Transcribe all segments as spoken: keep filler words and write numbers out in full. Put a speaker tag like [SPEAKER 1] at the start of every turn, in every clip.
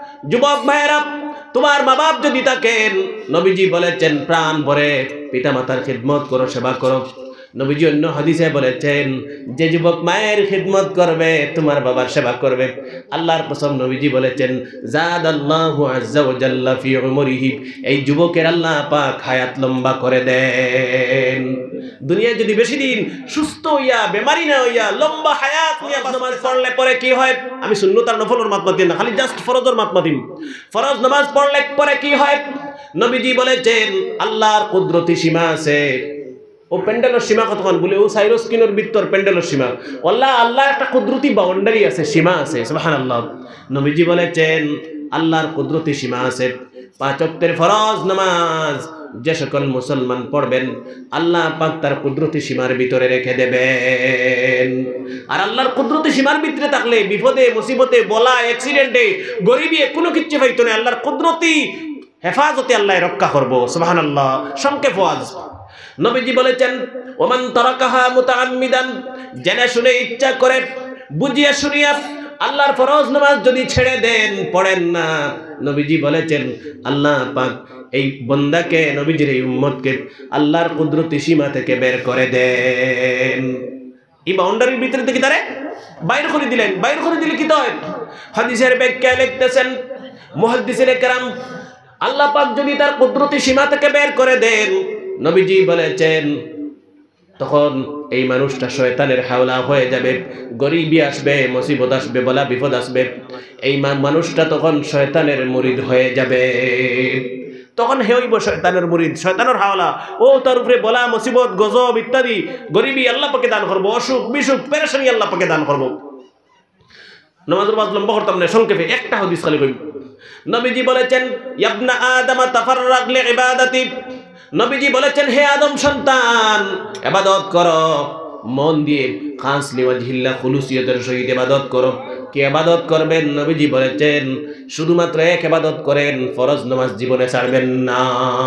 [SPEAKER 1] যুবক ভাইয়েরা, তোমার মা বাপ যদি থাকেন, নবীজি বলেছেন প্রাণ ভরে পিতামাতার খিদমত করো, সেবা করো। নবীজি অন্য হাদিসে বলেছেন যে যুবক মায়ের খিদমত করবে, তোমার বাবার সেবা করবে, আল্লাহর কসম নবীজি বলেছেন জাদাল্লাহু আজ্জা ওয়া জাল্লা ফি উমরিহি, এই যুবকের আল্লাহ পাক হায়াত লম্বা করে দেন। দুনিয়ায় যদি বেশি দিন সুস্থ হইয়া বেমারি না হইয়া লম্বা হায়াত নিয়ে নামাজ পড়লে পরে কি হয়, আমি সুন্নত আর নফলের মাতমাতি না, খালি জাস্ট ফরজের মাতমাতি। ফরজ নামাজ পড়লে পরে কি হয়, নবীজি বলেছেন আল্লাহর কুদরতি সীমা আছে। ও প্যান্ডেলের সীমা কতক্ষণ বলে, ও সাইরস কিনোর ভিতর প্যান্ডেলের সীমা, আল্লাহ আল্লাহ একটা কুদরতি বাউন্ডারি আছে, সীমা আছে। সুবহানাল্লাহ। নবীজি বলেছেন আল্লাহর কুদরতি সীমা আছে। পাঁচ ওয়াক্তের ফরজ নামাজ যে সকল মুসলমান পড়বেন, আল্লাহ পাক তার কুদরতি সীমার ভিতরে রেখে দেবেন। আর আল্লাহর কুদরতি সীমার ভিতরে থাকলে বিপদে মুসিবতে বলা অ্যাক্সিডেন্টে গরিবি কোনো কিচ্ছু পাইতো না, আল্লাহর কুদরতি হেফাজতে আল্লাহ রক্ষা করবো। সুবহানাল্লাহ। সংক্ষেপ ওয়াজ। নবীজি বলেছেন ওমান তারাকাহা মুতাআম্মিদান, জেনে শুনে ইচ্ছা করে বুঝিয়া শুনিয়া আল্লাহর ফরজ নামাজ যদি ছেড়ে দেন, পড়েন না, নবীজি বলেছেন আল্লাহ পাক এই বান্দাকে, নবীজির এই উম্মতকে আল্লাহর কুদরতি সীমা থেকে বের করে দেন। এই বাউন্ডারির ভিতরে থেকে তারে বাইর করে দিলেন। বাইর করে দিলে কি হয়? হাদিসের ব্যাখ্যায় লিখতেছেন মুহাদ্দিসিনে কেরাম, আল্লাহ পাক যদি তার কুদরতি সীমা থেকে বের করে দেন, নবীজি বলেছেন তখন এই মানুষটা শয়তানের হাওলা হয়ে যাবে, গরিবি আসবে, মুসিবত আসবে, বলা বিপদ আসবে, এই মানুষটা তখন শয়তানের মুরিদ হয়ে যাবে। তখন হে হইব শয়তানের মুরিদ, শয়তানের হাওলা। ও তার উপরে বলা মুসিবত গজব ইত্যাদি গরিবি আল্লাহ পাকে দান করবো, অসুখ বিসুখ পেরেশানি আল্লাহ পাকে দান করবো। নামাজের বাদ লম্বা করতাম না, সংক্ষেপে একটা হাদিস খালি কই। নবীজি বলেছেন ইবনা আদম তাফাররাগ লিইবাদাতি, নবীজি বলেছেন হে আদম সন্তান, ইবাদত করো মন দিয়ে, খাস লিওয়াজহিল্লাহ, খুলুসিয়তের সহিত ইবাদত করো। কি ইবাদত করবেন? নবীজি বলেছেন শুধুমাত্র এক ইবাদত করেন, ফরজ নামাজ জীবনে ছাড়বেন না।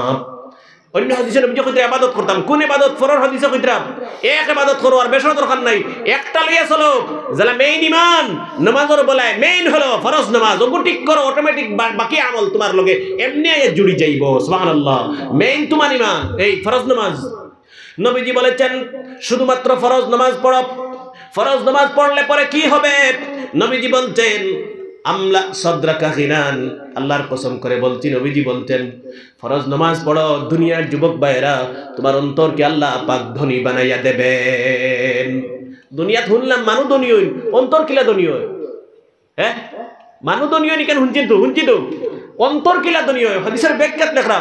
[SPEAKER 1] অন্য হাদিসে নবীজি কইতে ইবাদত করতাম, কোন ইবাদত? ফরজ হাদিসে কইতাম এক ইবাদত করো, আর বেশি দরকার নাই, একটা লইয়া চলো। যারা মেইন ইমান নামাজের বলায় মেইন হলো ফরজ নামাজ, ওগো ঠিক করো, অটোমেটিক বাকি আমল তোমার লগে এমনি আইয়া জুড়ি যাইব। সুবহানাল্লাহ। মেইন তোমার ইমান এই ফরজ নামাজ। নবীজি বলেছেন শুধুমাত্র ফরজ নামাজ পড়ো। ফরজ নামাজ পড়লে পরে কি হবে? নবীজি বলছেন আমলা সদরাকা গিনান, আল্লাহর কসম করে বলছি, নবীজি বলতেন ফরজ নামাজ পড়ো, দুনিয়ার যুবক ভাইয়েরা তোমার অন্তরকে আল্লাহ পাক ধনী বানাইয়া দেবেন। দুনিয়াত শুনলাম মানু ধনী হইন, অন্তর কিলা ধনী হয়? হ্যাঁ, মানু ধনী হইনি কেন? শুনছি তো শুনছি তো অন্তর কিলা ধনী হয়? হাদিসের ব্যাখ্যাত লেখা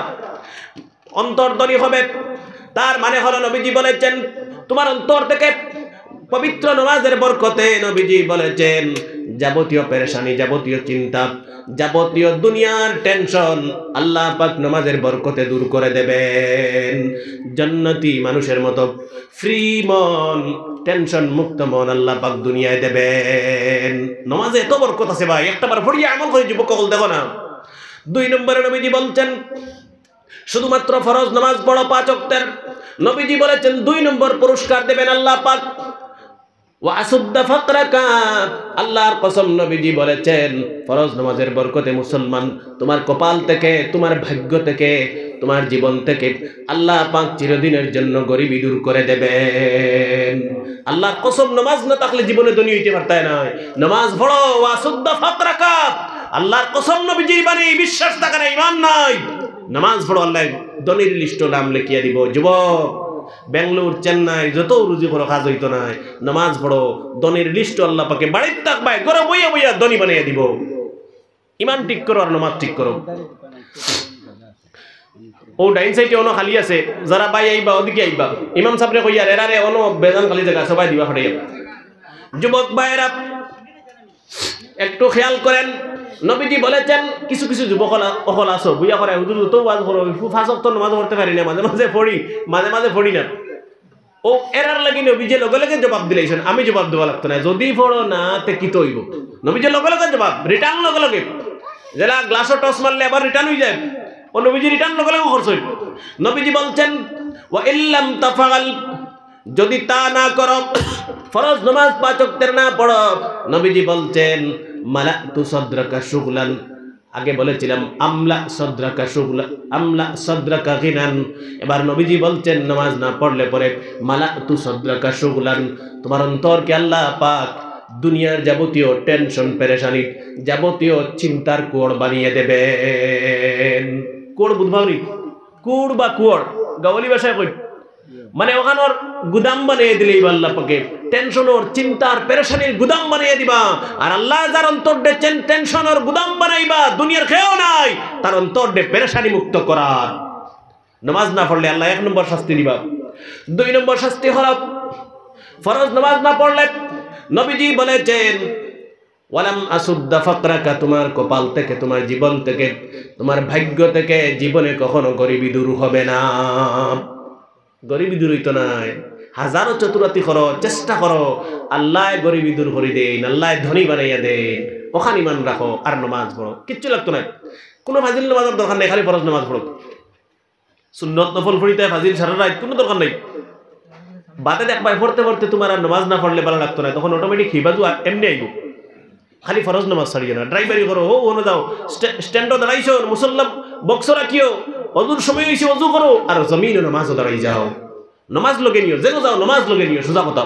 [SPEAKER 1] অন্তর ধনী হবে, তার মানে হলো নবীজি বলেছেন তোমার অন্তর থেকে পবিত্র নামাজের বরকতে, নবীজি বলেছেন যাবতীয় পেরেশানি, যাবতীয় চিন্তা, যাবতীয় দুনিয়ার টেনশন আল্লাহ পাক নামাজের বরকতে দূর করে দেবেন। জান্নাতি মানুষের মতো ফ্রি মন, টেনশন মুক্ত মন আল্লাহ পাক দুনিয়ায় দেবেন। নামাজে এত বরকত আছে ভাই, একটাবার পড়িয়ে আমল করে যুবক কল দেখো না। দুই নম্বরে নবীজি বলছেন শুধুমাত্র ফরজ নামাজ পড়ো পাঁচ ওয়াক্তের, নবীজি বলেছেন দুই নম্বর পুরস্কার দেবেন আল্লাহ পাক। ওয়াসুদ্দা ফাকরাকা, আল্লাহর কসম নবীজি বলেছেন ফরজ নামাজের বরকতে মুসলমান তোমার কপাল থেকে, তোমার ভাগ্য থেকে, তোমার জীবন থেকে আল্লাহ পাক চিরদিনের জন্য গরিবি দূর করে দেবেন। আল্লাহর কসম নামাজ না থাকলে জীবনে ধনী হইতে পারতে না। নামাজ পড়ো, ওয়াসুদ্দা ফাকরাকা, আল্লাহর কসম নবীজির বাণী, বিশ্বাস থাকে না, ঈমান নাই, নামাজ পড়ো, আল্লাহ ধনীর লিস্ট নাম লিখিয়ে দিব। যুবক বেঙ্গলোর চেন্নাই যত রুজি করো কাজ হইতো না, নামাজ পড়ো, ধনীর লিস্ট আল্লাহ পাকে বাড়িতে থাকবাই, ঘরে বইয়া বইয়া ধনী বানিয়ে দিব। ইমান ঠিক করো আর নামাজ ঠিক করো। ও ডাইন সাইডে অনো খালি আছে, যারা বাই আইবা ওদিকে আইবা, ইমাম সাহেবরে কইয়া এরারে অনো বেজান খালি জায়গা সবাই দিবা ফাটাইয়া। যুবক ভাইয়েরা একটু খেয়াল করেন, নবীজি বলেছেন কিছু কিছু যুবক অকল আসো বুঝা করে হুজুর তো ওয়াজ করো, পাঁচ ওয়াক্ত নামাজ পড়তে পারি না, মাঝে মাঝে পড়ি, মাঝে মাঝে পড়ি না। ও এরার লাগি নবীজি লগে লগে জবাব দিলেছেন, আমি জবাব দেওয়া লাগতো না, যদি পড়ো না তে কি তৈব। নবীজি লগে লগে জবাব, রিটার্ন লগে লগে, যারা গ্লাসও টস মারলে আবার রিটার্ন হয়ে যায়, ও নবীজি রিটার্ন লগে লগে খরচ হইল। নবীজি বলছেন ওয়া ইল্লাম তাফআল, যদি তা না করো, ফরজ নামাজ পাঁচ ওয়াক্তের না পড়ো, নবীজি বলছেন মালাতু সাদরাকা শুগলান, আগে বলেছিলাম আমলা সদরাকা শুগলা আমলা সদরাকা গিনান, এবার নবীজি বলছেন নামাজ না পড়লে পরে মালা তু সদরাকা শুগলান, তোমার অন্তরকে আল্লাহ পাক দুনিয়ার যাবতীয় টেনশন পেরেশানি যাবতীয় চিন্তার কুয়োর বানিয়ে দেবেন। কুয়োর বুঝবাউনি, কুড় বা কুয়োর গাওয়ালি ভাষায় কই, মানে ওখানোর গুদাম বানিয়ে দিলে আল্লাহ পাকে টেনশনের চিন্তার পেরেশানির গুদাম বানিয়ে দিবা। আর আল্লাহ যার অন্তর দে টেনশনের গুদাম বানাইবা, দুনিয়ার খেয়েও নাই, তার অন্তর দে পেরেশানি মুক্ত করার। নামাজ না পড়লে আল্লাহ এক নম্বর শাস্তি দিবা। দুই নম্বর শাস্তি হলো ফরজ নামাজ না পড়লে নবীজি বলেছেন ওয়ালাম আসুদ্দা ফাকরাকা, তোমার কপাল থেকে, তোমার জীবন থেকে, তোমার ভাগ্য থেকে জীবনে কখনো গরিবি দূর হবে না। গরিবি দূর হইতো নাই, হাজারো চতুরাতি করো, চেষ্টা করো, আল্লাহ গরিবি দূর করে দেন, আল্লাহ ধনী বানাইয়া দেন। ওখানে ইমান রাখো আর নামাজ পড়ো, কিচ্ছু লাগতো না। কোনো ফাজিল নামাজের দরকার নেই, খালি ফরজ নামাজ পড়ো। সুন্নত নফল পড়িতে ফাজিল সারা রাত কোনো দরকার নেই। বাদে দেখবাই পড়তে পড়তে তোমার আর নামাজ না পড়লে ভালো লাগতো না, তখন অটোমেটিক হিবাজু এমনি আইব। খালি ফরজ নামাজ ছাড়িয়ে না, ড্রাইভারি করো, ও ওনো যাও, স্ট্যান্ডও দাঁড়াইছো, মুসল্লাম বক্স রাখিও, অজুর সময় হয়েছে অজু করো, আর জমিন নামাজও দাঁড়াই যাও, নামাজ লগে নিও, যেন যাও নামাজ লগে নিও, সোজা কথা।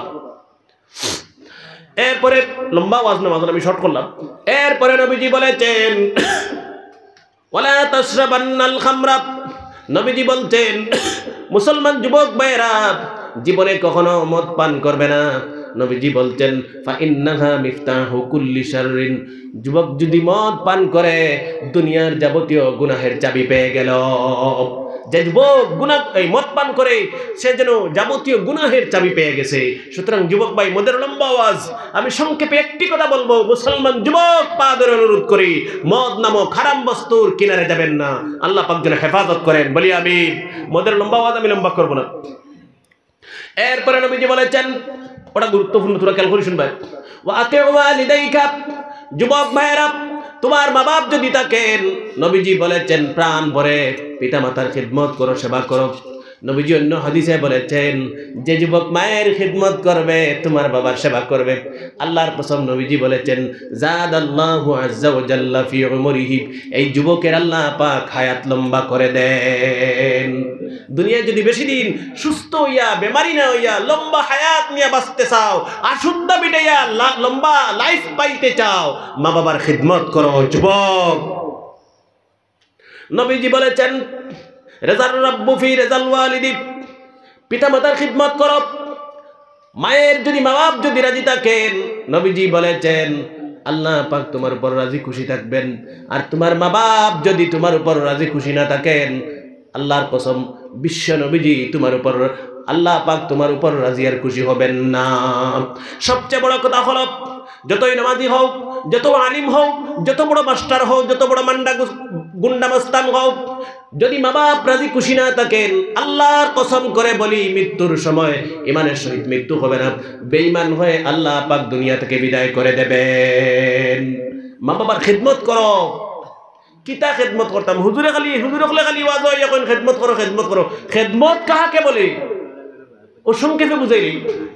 [SPEAKER 1] এরপরে লম্বা ওয়াজ নামাজ আমি শর্ট করলাম। এরপরে নবীজি বলেছেন ওয়ালা তাশরাবান্নাল খামরা, নবীজি বলছেন মুসলমান যুবক ভাইরা জীবনে কখনো মদ পান করবে না। নবীজি বলছেন ফা ইন্নাহা মিফতাহু কুল্লি শাররিন, যুবক যদি মদ পান করে দুনিয়ার যাবতীয় গুনাহের চাবি পেয়ে গেল। যে যুবক গুনাহ এই মদ পান করে সে যেন যাবতীয় গুনাহের চাবি পেয়ে গেছে। সুতরাং যুবক ভাই, মদের লম্বা আওয়াজ, আমি সংক্ষেপে একটি কথা বলবো, মুসলমান যুবক পা ধরে অনুরোধ করি, মদ নামক হারাম বস্তুর কিনারে যাবেন না। আল্লাহ পাক যেন হেফাজত করেন, বলি আমি। মদের লম্বা আওয়াজ আমি লম্বা করবো না। এরপরে নবীজি বলেছেন, ওটা গুরুত্বপূর্ণ, তোরা খেয়াল করে শুনবে, ওয়া আতিউ ওয়ালিদাইকা, যুবক ভাইরা তোমার মা বাপ যদি থাকেন, নবীজি বলেছেন প্রাণ ভরে পিতা মাতার খিদমত করো, সেবা করো। নবীজি অন্য হাদিসে বলেছেন যে যুবক মায়ের খিদমত করবে, তোমার বাবার সেবা করবে, আল্লাহর কসম নবীজি বলেছেন জাদাল্লাহু আযজা ওয়া জাল্লা ফি উমরিহি, এই যুবকের আল্লাহ পাক হায়াত লম্বা করে দেন। দুনিয়ায় যদি বেশি দিন সুস্থ হইয়া বেমারি না হইয়া লম্বা হায়াত নিয়ে বাঁচতে চাও, আশুদ্ধা বিটাইয়া লম্বা লাইফ পাইতে চাও, মা বাবার খিদমত করো যুবক। নবীজি বলেছেন রেজার রাব্বু ফি রেজাল ওয়ালিদি, পিতা মাতার খিদমত করো। মায়ের যদি মা বাপ যদি রাজি থাকেন, নবীজি বলেছেন আল্লাহ পাক তোমার উপর রাজি খুশি থাকবেন। আর তোমার মা বাপ যদি তোমার উপর রাজি খুশি না থাকেন, আল্লাহর কসম বিশ্ব নবীজি তোমার উপর আল্লাহ পাক তোমার উপর রাজি আর খুশি হবেন না। সবচেয়ে বড় কথা হলো যতই নামাজি হোক, যত আলিম হোক, যত বড় মাস্টার হোক, যত বড় মান্ডা গুন্ডা মাস্তান হোক, যদি মা বাপ রাজি খুশি না থাকেন, আল্লাহর কসম করে বলি মৃত্যুর সময় ইমানের সহিত মৃত্যু হবে না, বেঈমান হয়ে আল্লাহ পাক দুনিয়া থেকে বিদায় করে দেবেন। মা বাবার খিদমত করো। কিতা খেদমত করতাম, হুজুরে খালি হুজুরে খালি খালি ওয়াজ হয় এখন খেদমত করো খেদমত করো। খেদমত কাহাকে বলে ও সংক্ষেপে বুঝাইলি।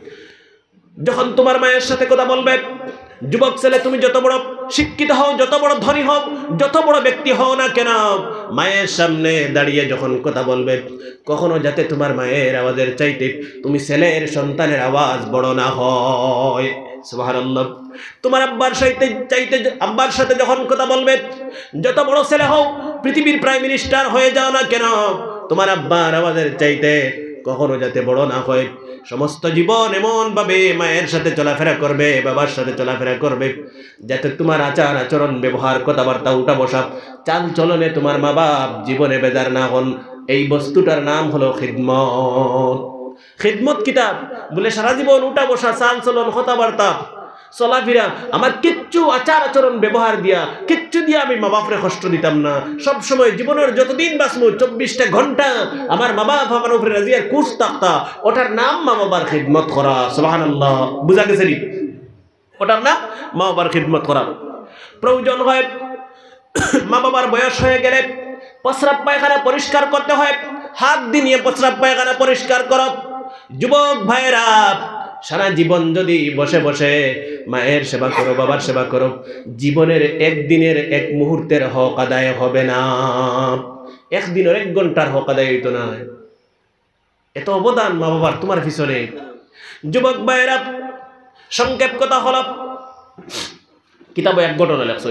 [SPEAKER 1] যখন তোমার মায়ের সাথে কথা বলবে, যুবক ছেলে তুমি যত বড় শিক্ষিত হও, যত বড় ধনী হও, যত বড় ব্যক্তি হও না কেন, মায়ের সামনে দাঁড়িয়ে যখন কথা বলবে, কখনো যাতে তোমার মায়ের আওয়াজের চাইতে তুমি ছেলের সন্তানের আওয়াজ বড় না হয়। সুবহানাল্লাহ। তোমার আব্বার সাথে চাইতে আব্বার সাথে যখন কথা বলবে, যত বড় ছেলে হও, পৃথিবীর প্রাইম মিনিস্টার হয়ে যাও না কেন, তোমার আব্বার আওয়াজের চাইতে কখনো যাতে বড় না হয়। সমস্ত জীবন এমন ভাবে মায়ের সাথে চলাফেরা করবে, বাবার সাথে চলাফেরা করবে, যাতে তোমার আচার আচরণ ব্যবহার কথাবার্তা উঠা বসা চাল চলনে তোমার মা বাপ জীবনে বেজার না হন। এই বস্তুটার নাম হলো খিদমত। খিদমত কিতাব বলে সারা জীবন উঠা বসা চাল চলন কথাবার্তা চলাফেরা, আমার কিচ্ছু আচার আচরণ ব্যবহার দিয়া কিচ্ছু দিয়া আমি মা বাপরে কষ্ট দিতাম না। সব সময় জীবনের যতদিন বাঁচবো চব্বিশটা ঘন্টা আমার মা বাপ আমার উপরে রাজিয়ার কুর্স থাকতা, ওটার নাম মা বাবার খিদমত করা। সুবহানাল্লাহ। বুঝা গেছে নি? ওটার নাম মা বাবার খিদমত করা। প্রয়োজন হয় মা বাবার বয়স হয়ে গেলে প্রস্রাব পায়খানা পরিষ্কার করতে হয়, হাত দিয়ে নিয়ে প্রস্রাব পায়খানা পরিষ্কার করো। যুবক ভাইরা সারা জীবন যদি বসে বসে মায়ের সেবা করো, বাবার সেবা করো, জীবনের একদিনের এক মুহূর্তের হক আদায় হবে না, একদিনের এক ঘন্টার হক আদায় হইতো না। এত অবদান মা বাবার তোমার পিছনে। যুবক ভাইয়েরা, সংক্ষেপ কথা হল, কিতাবে এক ঘটনা লেখছে।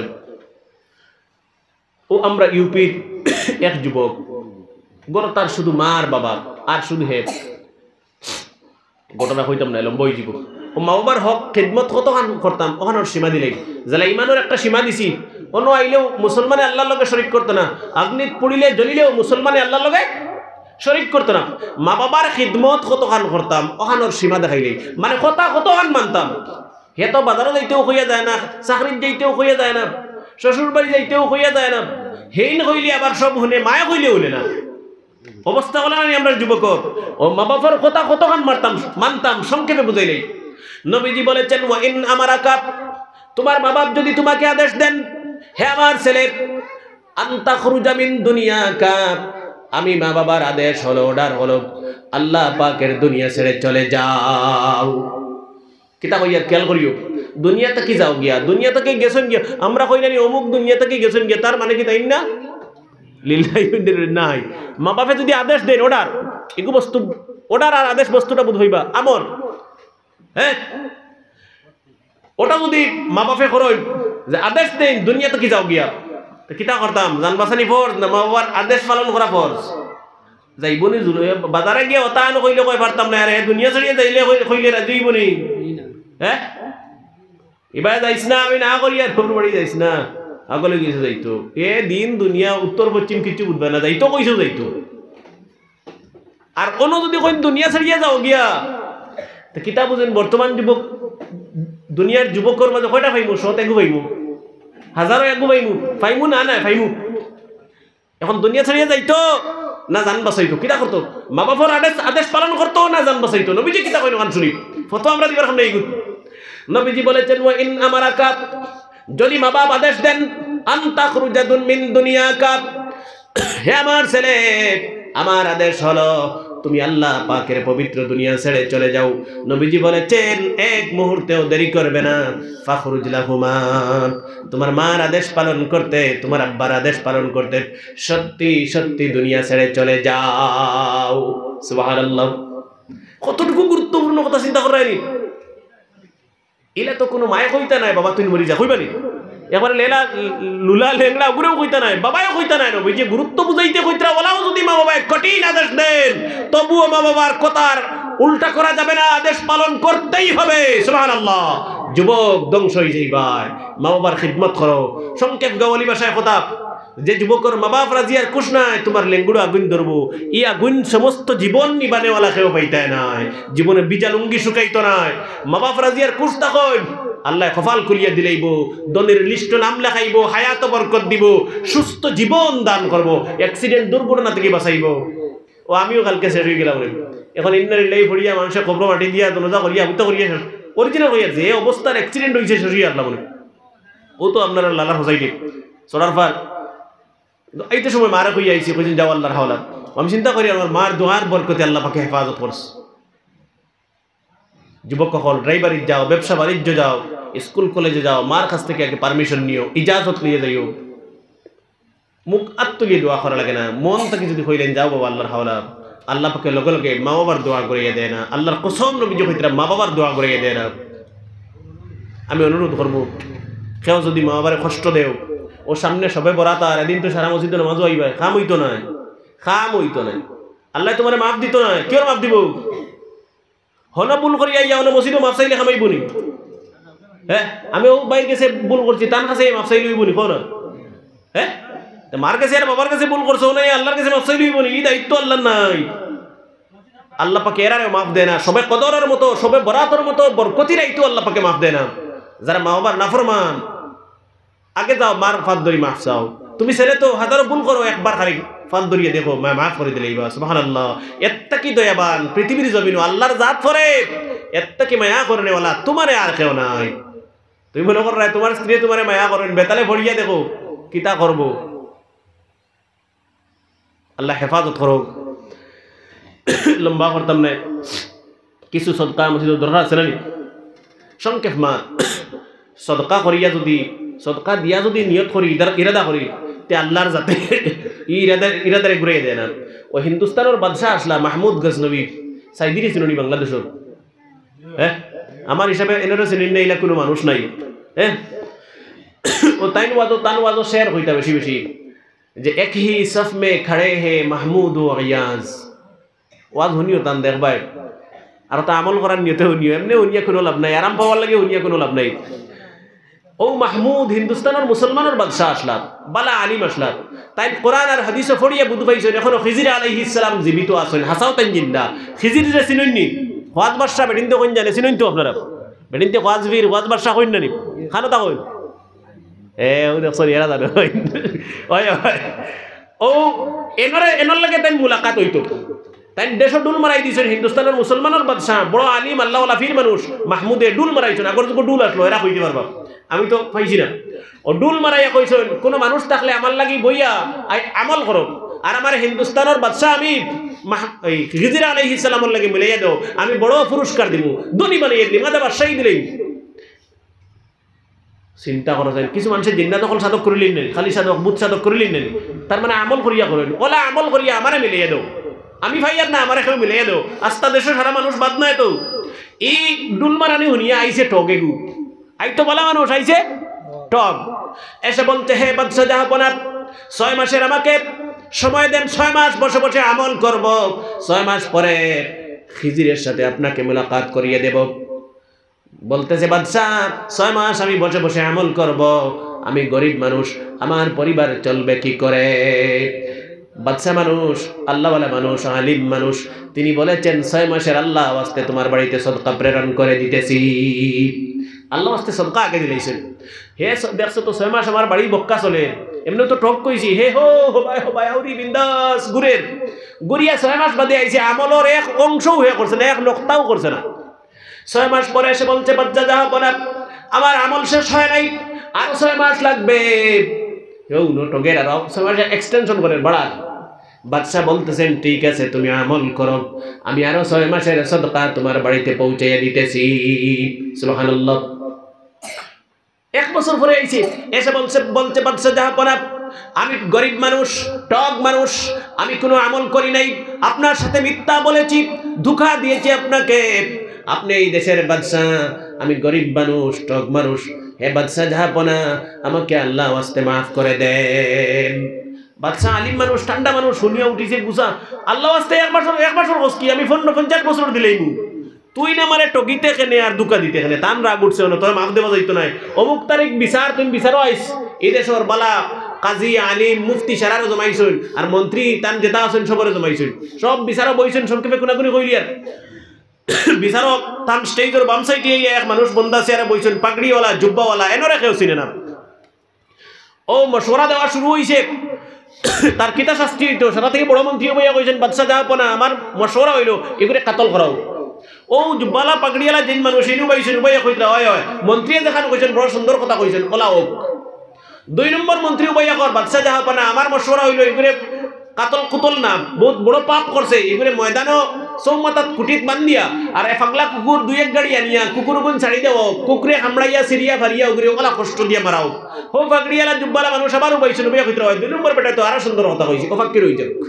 [SPEAKER 1] ও আমরা ইউপির এক যুবক, গড় তার শুধু মার বাবা আর শুধু হে, ঘটনা হইতাম না, লম্বই যুবক। ও মা বাবার হক খেদমত কত করতাম, ওখানোর সীমা দিলেই যারা ইমানের একটা সীমা দিছি। অন্য আইলেও মুসলমানে আল্লাহর লগে শরিক করতো না, আগ্নিত পুড়িলে জ্বলিলেও মুসলমানে আল্লাহর লগে শরিক করতো না। মা বাবার খিদমত কতখান করতাম, ওখানোর সীমা দেখাইলেই, মানে কথা কতখান মানতাম। হে তো বাজারও যাইতেও হইয়া যায় না, চাকরির যাইতেও হইয়া যায় না, শ্বশুর বাড়ি যাইতেও হইয়া যায় না, হেইন হইলে আবার সব শুনে, মায়া হইলে হইলে না। অবস্থা হলে না আমরা যুবক। ও মা বাবার কথা কতখান মারতাম, মানতাম, সংক্ষেপে বুঝাইলেই। নবীজি বলেছেন, ওয়া ইন আমারাকা, তোমার মা বাপ যদি তোমাকে আদেশ দেন, হে আমার ছেলে, আনতা খুরুজা মিন দুনিয়াকা, আমি মা বাবার আদেশ হলো, অর্ডার হলো, আল্লাহ পাকের দুনিয়া ছেড়ে চলে যাও। কিতা কইয়া খেয়াল করিও, দুনিয়া থেকে যাও গিয়া, দুনিয়া থেকে গেছেন গিয়া। আমরা কইলানি অমুক দুনিয়া থেকে গেছেন গিয়া, তার মানে কি তাই না? লিল্লাহি নাই। মা বাপে যদি আদেশ দেন, অর্ডার, এগু বস্তু অর্ডার আর আদেশ বস্তুটা বুঝ হইবা আমর। হ্যাঁ, ওটা যদি মা বাপে করো যে আদেশ দেন দুনিয়া থেকে যাও গিয়া, কিতা করতাম? জান বাসানি ফরজ না মা বাবার আদেশ পালন করা ফরজ? যাইবনি বাজারে গিয়ে ওটা আনো কইলে কই পারতাম না, আরে দুনিয়া ছড়িয়ে যাইলে কইলে রাজি হইবনি। হ্যাঁ, এবার যাইস না, আমি না করি আর ফোন বাড়ি যাইস না, আগলে গেছে যাইতো। এ দিন দুনিয়া উত্তর পশ্চিম কিছু বুঝবে না, যাইতো কইছো যাইতো। আর কোনো যদি কই দুনিয়া ছাড়িয়ে যাও গিয়া, তো কিতা বুঝেন? বর্তমান যুবক, দুনিয়ার যুবকর মাঝে কয়টা পাইমু? শত এগু পাইমু, হাজারো এগু পাইমু, পাইমু না না পাইমু। এখন দুনিয়া ছাড়িয়ে যাইতো না জান বাঁচাইতো? কিতা করতো? মা বাবার আদেশ আদেশ পালন করতো না জান বাঁচাইতো? নবীজি কিতা কইলো গান শুনি, ফটো আমরা দিবার সামনে এইগুলো। নবীজি বলেছেন, ওয়া ইন আমারাকা, যদি মা বাপ আদেশ দেন, আনতা খুরুজাদুন মিন দুনিয়াকা, হে আমার ছেলে, আমার আদেশ হলো তুমি আল্লাহ পাকের পবিত্র দুনিয়া ছেড়ে চলে যাও। নবীজি বলেছেন, এক মুহূর্তেও দেরি করবে না, ফাখরুজ লাহুমা, তোমার মার আদেশ পালন করতে, তোমার আব্বার আদেশ পালন করতে সত্যি সত্যি দুনিয়া ছেড়ে চলে যাও। সুবহানাল্লাহ। কতটুকু গুরুত্বপূর্ণ কথা চিন্তা করেনি। এলা তো কোনো মায়ে কইতা নাই, বাবা তুই মরি যা, কইবানি? এবারে লেলা লুলা লেংড়া ওগুলোও কইতা নাই, বাবাও কইতা নাই। নবী যে গুরুত্ব বুঝাইতে কইতরা, ওলাও যদি মা বাবায় কঠিন আদেশ দেন, তবুও মা বাবার কথার উল্টা করা যাবে না, আদেশ পালন করতেই হবে। সুবহানাল্লাহ। যুবক ধ্বংস হয়ে যাইবার, মা বাবার খিদমত করো। সংক্ষেপ গাওয়ালি ভাষায় কথা, যে যুবকর মা বাপ রাজি আর কুশ নাই, তোমার লেঙ্গুড়ো আগুন ধরবো। ই আগুন সমস্ত জীবন নিবানেওয়ালা কেউ পাইতায় নাই, জীবনে বিজা লুঙ্গি শুকাইতো নাই। মা বাপ রাজি আর কুশ তখন আল্লাহ কপাল খুলিয়া দিলেইব, দলের লিস্ট নাম লেখাইব, হায়াত বরকত দিব, সুস্থ জীবন দান করব, অ্যাক্সিডেন্ট দুর্ঘটনা থেকে বাঁচাইব। ও আমিও কালকে শেষ হয়ে গেলাম। এখন ইন্নারিল্লাহি পড়িয়া মানুষের কবর মাটি দিয়া দনজা করিয়া হুতা করিয়া অরিজিনাল হইয়া যে অবস্থার অ্যাক্সিডেন্ট হয়েছে শেষ হইয়া আসলাম। ও তো আপনারা লালার হোসাই দিন চড়ার পার এইটা সময় মারা কইয়া আইসি, কইছেন যাও আল্লাহর হাওলা। আমি চিন্তা করি আমার মার দোয়ার বরকতে আল্লাহ পাকে হেফাজত করছে। যুবক কখন ড্রাইভারিত যাও, ব্যবসা বাণিজ্য যাও, স্কুল কলেজে যাও, মার কাছ থেকে আগে পারমিশন নিও, ইজাজত নিয়ে যাইও। মুখ আত্মলিয়ে দোয়া করা লাগে না, মন থেকে যদি কইলেন যাও বাবা আল্লাহর হাওলা, আল্লাহ পাকে লগে লগে মা বাবার দোয়া করিয়ে দেয় না। আল্লাহর কসম নবী কইতরা মা বাবার দোয়া করিয়ে দেয় না। আমি অনুরোধ করবো, কেউ যদি মা বাবারে কষ্ট দেও, ও সামনে সবে বরাত আর এদিন তো সারা মসজিদে নামাজও আইবা, খাম হইতো নাই, খাম হইতো নাই। আল্লাহ তোমার মাফ দিত না, কেউ মাফ দিব? হন ভুল করি আইয়া হন মসজিদও মাফ চাইলে খামাইব নি? হ্যাঁ, আমি ও বাইর কাছে ভুল করছি, তার কাছে মাফ চাই লইব নি? কোন হ্যাঁ, মার কাছে আর বাবার কাছে ভুল করছো নাই, আল্লাহর কাছে মাফ চাই লইব নি? এই দায়িত্ব আল্লাহ নাই। আল্লাহ পাকে এরারে মাফ দেয় না। সবে কদরের মতো, সবে বরাতের মতো বরকতির আইতো আল্লাহ পাকে মাফ দেয় না। যারা মা বাবার নাফরমান, আগে যাও মার ফাঁদ ধরি মাফ চাও। তুমি ছেলে তো হাজারো ভুল করো, একবার খালি ফাঁদ ধরিয়ে দেখো, মা মাফ করে দিলে বাস। সুবহানাল্লাহ। এত্তা কি দয়াবান পৃথিবীর জমিন, আল্লাহর জাত করে এত্তা কি মায়া করে নেওয়ালা তোমারে আর কেউ নাই। তুমি মনে করো তোমার স্ত্রী তোমারে মায়া করেন, বেতালে ভরিয়া দেখো কিতা করবো। আল্লাহ হেফাজত করো। লম্বা করতাম না, কিছু সদকা মসজিদ দরকার আছে না সংক্ষেপ মা সদকা করিয়া যদি সদকা দিয়া যদি নিয়ত করি ইরাদা করি তে আল্লাহর যাতে ইরাদা ইরাদারে ঘুরিয়ে দেয় না। ও হিন্দুস্তানের বাদশাহ আসলা মাহমুদ গজনবী সাইদিরি চিনি বাংলাদেশের, হ্যাঁ আমার হিসাবে এনারও চিনি না, এলা কোনো মানুষ নাই। হ্যাঁ ও তাইন ওয়াজো তান ওয়াজো শেয়ার হইতা বেশি বেশি যে এক হি সফ মে খড়ে হে মাহমুদ ও আয়াজ, ওয়াজ শুনিও তান দেখবাই আর তা আমল করার নিয়তে শুনিও, এমনি শুনিয়া কোনো লাভ নাই, আরাম পাওয়ার লাগে শুনিয়া কোনো লাভ নাই। ও মাহমুদ হিন্দুস্তানের মুসলমানের বাদশাহ আসলাম, বালা আলিম আসলাম, তাই কোরআন আর হাদিসে ফড়িয়া বুঝ পাইছেন এখনো খিজির আলাইহিস সালাম জীবিত আছেন, হাসাও তাই জিন্দা। খিজির যে চিনইনি ওয়াজ বাদশাহ বেডিনতে কইন জানে, চিনইন তো আপনারা বেডিনতে ওয়াজবীর ওয়াজ বাদশাহ কইন না নি খানো তা কইন এ ও দেখছ এরা জানে ওই ওই ও এনরে এনর লাগে তাই মুলাকাত হইতো, তাই দেশে ডুল মারাই দিয়েছেন হিন্দুস্তানের মুসলমানের বাদশাহ বড় আলিম আল্লাহ লাফির মানুষ মাহমুদে ডুল মারাইছেন। আগর যখন ডুল আসলো এরা কইতে পারবা, আমি তো পাইছি না। ও ডুল মারাইয়া কইছেন কোন মানুষ থাকলে আমার লাগি বইয়া আমল করো, আর আমার হিন্দুস্তানের বাদশাহ আমি খিজির আলাইহিস সালামের লাগি মিলাইয়া দাও, আমি বড় পুরস্কার দিব, ধনী বানাইয়া দিই, মাদা বাদশাহী দিলেই। চিন্তা করা যায় কিছু মানুষের জিন্নাত অকল সাধক করিলেন নেন, খালি সাধক বুধ সাধক করিলেন নেন, তার মানে আমল করিয়া করেন, ওলা আমল করিয়া আমারে মিলাইয়া দাও, আমি ভাইয়ার না আমার এখানে মিলাইয়া দাও। আস্তা দেশে সারা মানুষ বাদ নাই তো এই ডুল মারানি শুনিয়া আইছে টগে গু, আই তো বলা মানুষ আইছে টগ, এসে বলতে হে বাদশাহ জাহাপনা ছয় মাসের আমাকে সময় দেন, ছয় মাস বসে বসে আমল করব, ছয় মাস পরে খিজিরের সাথে আপনাকে মুলাকাত করিয়ে দেব। বলতেছে বাদশাহ ছয় মাস আমি বসে বসে আমল করব, আমি গরিব মানুষ, আমার পরিবার চলবে কি করে? বাদশাহ মানুষ, আল্লাহওয়ালা মানুষ, আলিম মানুষ, তিনি বলেছেন ছয় মাসের আল্লাহ ওয়াস্তে তোমার বাড়িতে সদকা প্রেরণ করে দিতেছি। আল্লাহ ওয়াস্তে সদকা আগে দিলেছেন। হে দেখছো তো ছয় মাস আমার বাড়ি বক্কা চলে, এমনি তো টক কইছি হে হো হবাই হবাই আউরি বিন্দাস গুরের গুরিয়া ছয় মাস বাদে আইছে, আমলের এক অংশও হয়ে করছে না, এক নক্তাও করছে না। ছয় মাস পরে এসে বলছে বাদশাহ জাহাপনা আমার আমল শেষ হয় নাই, আরো ছয় মাস লাগবে। টগের আরো ছয় মাস এক্সটেনশন করেন বাড়ান। বাদশাহ বলতেছেন ঠিক আছে তুমি আমল করো, আমি আরো ছয় মাসের সদকা তোমার বাড়িতে পৌঁছাইয়া দিতেছি। সুবহানাল্লাহ। এক বছর পরে আইছে, এসে বলছে বলছে বাদশাহ জাহাপনা আমি গরিব মানুষ, টগ মানুষ, আমি কোনো আমল করি নাই, আপনার সাথে মিথ্যা বলেছি, ধোঁকা দিয়েছি আপনাকে, আপনি এই দেশের বাদশাহ, আমি গরিব মানুষ, টগ মানুষ, হে বাদশাহ জাহাপনা আমাকে আল্লাহ ওয়াস্তে মাফ করে দেন। বাদশাহ আলিম মানুষ, ঠান্ডা মানুষ, শুনিয়া উঠিছে গুছা, আল্লাহ ওয়াস্তে এক বছর এক বছর হস কি আমি পনেরো পঞ্চাশ বছর দিলেই তুই না মারে টকিতে কেনে আর দুকা দিতে কেনে, তান রাগ উঠছে না, তোর মাফ দেওয়া যাইতো নাই, অমুক তারিখ বিচার তুমি বিচারও আইস, এই দেশের বালা কাজী আলিম মুফতি সারারও জমাইছেন, আর মন্ত্রী তান যেটা আছেন সবরে জমাইছেন, সব বিচারও বইছেন, সংক্ষেপে কোনাকুনি কইলি আর বিচারক তান স্টেজের বাম সাইডে এক মানুষ বন্দা চেয়ারে বইছেন, পাগড়িওয়ালা জুব্বাওয়ালা, এনরে কেউ চিনে না। ও মশওয়ারা দেওয়া শুরু হয়েছে, তার কিতা শাস্তি হইতো, সেটা থেকে বড় মন্ত্রী বইয়া কইছেন বাদশাহ জাহাপনা আমার মশওয়ারা হইলো এগুলো কাতল করাও। ও জুব্বালা পাগড়িওয়ালা যেন মানুষ এনু বাইছেন বইয়া কইতা হয় হয়, মন্ত্রী দেখান কইছেন বড় সুন্দর কথা কইছেন, ওলা হোক। দুই নম্বর মন্ত্রী বইয়া কর বাদশাহ জাহাপনা আমার মশওয়ারা হইলো এগুলো কাতল কুতল না, বহুত বড় পাপ করছে, এগুলো ময়দানও চৌমাতাত কুটিত বান্ধিয়া আর এফাগলা কুকুর দুই এক গাড়ি আনিয়া কুকুর গুণ ছাড়ি দেও, কুকুরে হামড়াইয়া সিরিয়া ফারিয়া উগরে ওগুলা কষ্ট দিয়া মারাও। হো পাগড়িয়ালা জুব্বালা মানুষ আবার উবাইছে নবিয়া কইতে হয়, দুই নম্বর বেটা তো আরো সুন্দর কথা কইছে, ওফাক্কি রই যাক।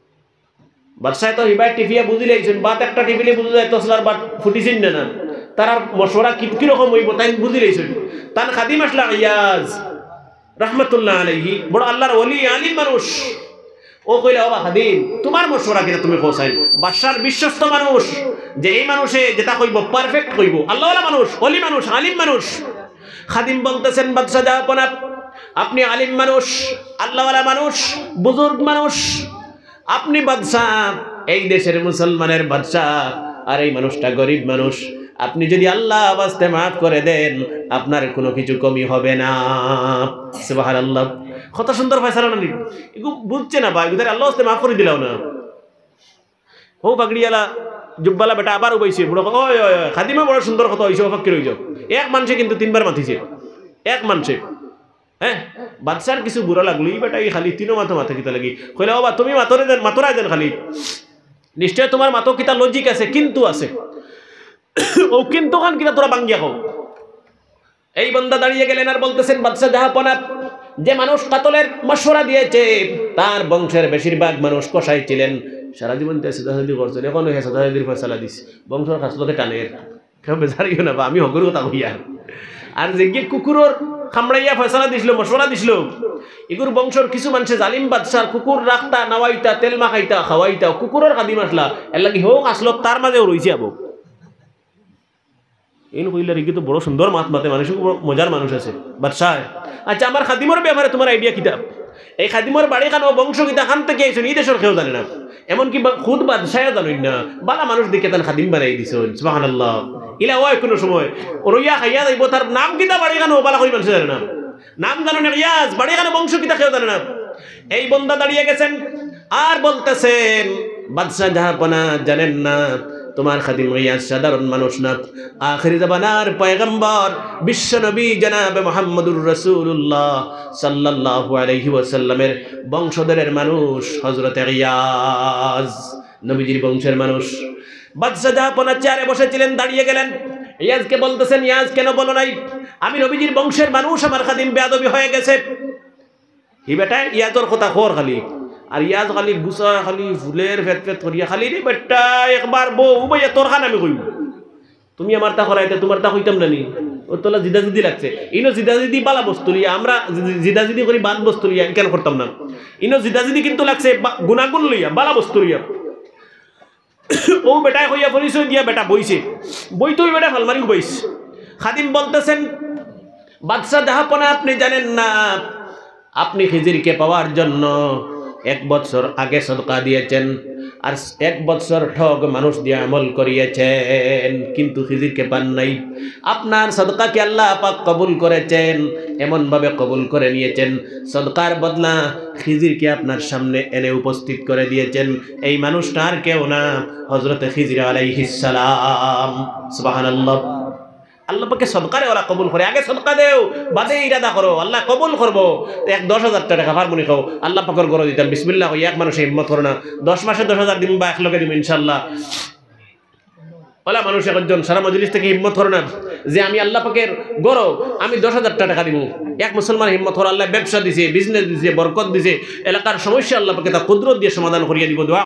[SPEAKER 1] বাদশাহ তো হিবাই টিফিয়া বুঝি লাইছেন, বাত একটা টিফিলে বুঝে যায় তসলার বাট ফুটিছেন না না, তার আর মশওয়ারা কি কি রকম হইব তাই বুঝি লাইছেন। তান খাদিম আসলা ইয়াজ রাহমাতুল্লাহ আলাইহি, বড় আল্লাহর ওলি আলিম মানুষ, ও কইলা ও খাদিম তোমার মশওয়ারা কিনা তুমি পৌঁছাই, বাদশার বিশ্বস্ত মানুষ, যে এই মানুষে যেটা কইব পারফেক্ট কইব, আল্লাহওয়ালা মানুষ, ওলি মানুষ, আলিম মানুষ। খাদিম বলতেছেন বাদশাহ জাহাপনা আপনি আলিম মানুষ, আল্লাহওয়ালা মানুষ, বুজুর্গ মানুষ, আপনি বাদশাহ, এই দেশের মুসলমানের বাদশাহ, আর এই মানুষটা গরিব মানুষ, আপনি যদি আল্লাহ ওয়াস্তে মাফ করে দেন আপনার কোনো কিছু কমি হবে না। সুবহানাল্লাহ। কত সুন্দর ফয়সালা না, এগু বুঝছে না ভাই, এগুদের আল্লাহ ওয়াস্তে মাফ করে দিলাও না। ও পাগড়িয়ালা জুব্বালা বেটা আবার উবাইছে, বুড়ো ওই ওই খাদিমে বড় সুন্দর কথা হইছে, ওফাক্কি রই যাও। এক মানুষে কিন্তু তিনবার মাতিছে, এক মানুষে। হ্যাঁ বাদশার কিছু বুড়া লাগলো, এই বেটা এই খালি তিনও মাথা মাথা কিতা লাগি, কইলা ও বা তুমি মাতরে দেন মাতরা দেন খালি, নিশ্চয় তোমার মাতো কিতা লজিক আছে, কিন্তু আছে ও কিন্তু খান কিনা তোরা বাঙ্গিয়া কও। এই বান্দা দাঁড়িয়ে গেলেন আর বলতেছেন, বাদশা জাহাপনা, যে মানুষ কাতলের মশওয়ারা দিয়েছে তার বংশের বেশিরভাগ মানুষ কসাই ছিলেন, সারা জীবন সাদাসাদি করছেন, এখন হ্যাঁ সাদাসাদির ফয়সালা দিস, বংশের খাসলতে টানের, কেউ বেজারিও না বা আমি হগর কথা হইয়া। আর যে গিয়ে কুকুরের খামড়াইয়া ফয়সালা দিছিল, মশওয়ারা দিছিল, এগুর বংশর কিছু মানুষে জালিম বাদশার কুকুর রাখতা, নাওয়াইতা, তেল মাখাইতা, খাওয়াইতা, কুকুরের কাদিম আসলা এর লাগি হোক আসলো তার মাঝেও রয়েছে আবো। এই কইলে রেগে তো বড় সুন্দর মাত মাতে, মানুষ মজার মানুষ আছে বাদশাহ। আচ্ছা, আমার খাদিমর ব্যাপারে তোমার আইডিয়া কিতাব? এই খাদিমর বাড়ি খান ও বংশ কিতা খান থেকে আইসেন, এই দেশের কেউ জানে না, এমনকি খুদ বাদশাহ জানেন না, বালা মানুষ দিকে তার খাদিম বানাই দিছেন। সুবহানাল্লাহ। ইলা ওই কোনো সময় রইয়া খাইয়া যাইব, তার নাম কিতা বাড়ি খান ও বালা কই মানুষ জানে না, নাম জানো না রিয়াজ, বাড়ি খান বংশ কিতা কেউ জানে না। এই বন্দা দাঁড়িয়ে গেছেন আর বলতেছেন, বাদশাহ জাহাপনা জানেন না তোমার খাদিম রিয়াজ সাধারণ মানুষ না, আখিরি জামানার পয়গম্বর বিশ্ব নবী জনাবে মুহাম্মদুর রাসূলুল্লাহ সাল্লাল্লাহু আলাইহি ওয়াসাল্লামের বংশধরের মানুষ হযরত রিয়াজ, নবীজির বংশের মানুষ। বাদশাহ জাহাপনা চেয়ারে বসেছিলেন, দাঁড়িয়ে গেলেন, রিয়াজকে বলতেছেন, রিয়াজ কেন বলো নাই আমি নবীজির বংশের মানুষ, আমার খাদিম বেয়াদবি হয়ে গেছে। হি বেটা ইয়াজর কথা খোর খালি, আর ইয়াজ খালি গুছা খালি ফুলের ফেট ফেট করিয়া খালি রে বেটা একবার বউ ভাইয়া তোর খান আমি কইব, তুমি আমার তা করাইতে তোমার তা কইতাম না নি, ও তোলা জিদা জিদি লাগছে। ইনো জিদা জিদি বালা বস্তু লিয়া, আমরা জিদা জিদি করি বাদ বস্তু লিয়া কেন করতাম না, ইনো জিদা জিদি কিন্তু লাগছে গুণাগুণ লইয়া বালা বস্তু লিয়া। ও বেটায় হইয়া পরিচয় দিয়া বেটা বইছে, বই তুই বেটা ফালমারি বইস। খাদিম বলতেছেন, বাদশাহ জাহাপনা আপনি জানেন না, আপনি খিজিরকে পাওয়ার জন্য এক বছর আগে সদকা দিয়েছেন, আর এক বছর ঠগ মানুষ দিয়ে আমল করিয়েছেন, কিন্তু খিজিরকে পান নাই। আপনার সদকাকে আল্লাহ পাক কবুল করেছেন, এমন ভাবে কবুল করে নিয়েছেন, সদকার বদলা খিজিরকে আপনার সামনে এনে উপস্থিত করে দিয়েছেন। এই মানুষটা আর কেউ না, হযরত খিজির আলাইহিস সালাম। সুবহানাল্লাহ। আল্লাহ পাকে সদকারে ওরা কবুল করে, আগে সদকা দেও বাদে ইরাদা করো, আল্লাহ কবুল করবো। এক দশ হাজার টাকা ফার্মনি খাও, আল্লাহ পাকের গরো দিতাম বিসমিল্লাহ এক মানুষে হিম্মত করো না, দশ মাসে দশ হাজার দিন বা এক লোকে দিব ইনশাল্লাহ। ওলা মানুষ একজন সারা মজলিস থেকে হিম্মত করো না যে আমি আল্লাহ পাকের গরো, আমি দশ হাজার টাকা দিব। এক মুসলমান হিম্মত করো, আল্লাহ ব্যবসা দিছে, বিজনেস দিছে, বরকত দিছে, এলাকার সমস্যা আল্লাহ পাকে তা কুদরত দিয়ে সমাধান করিয়ে দিব। দোয়া